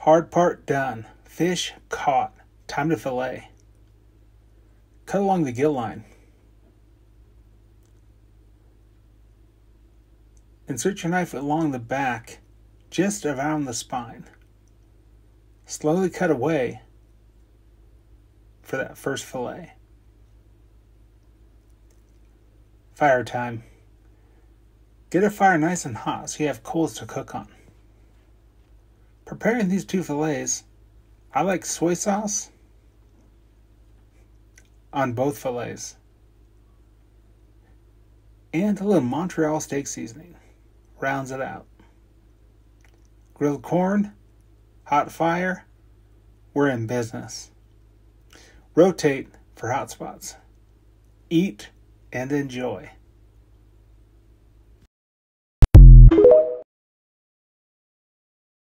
Hard part done. Fish caught. Time to fillet. Cut along the gill line. Insert your knife along the back, just around the spine. Slowly cut away for that first fillet. Fire time. Get a fire nice and hot so you have coals to cook on. Preparing these two fillets, I like soy sauce on both fillets and a little Montreal steak seasoning rounds it out. Grilled corn, hot fire, we're in business. Rotate for hot spots. Eat and enjoy.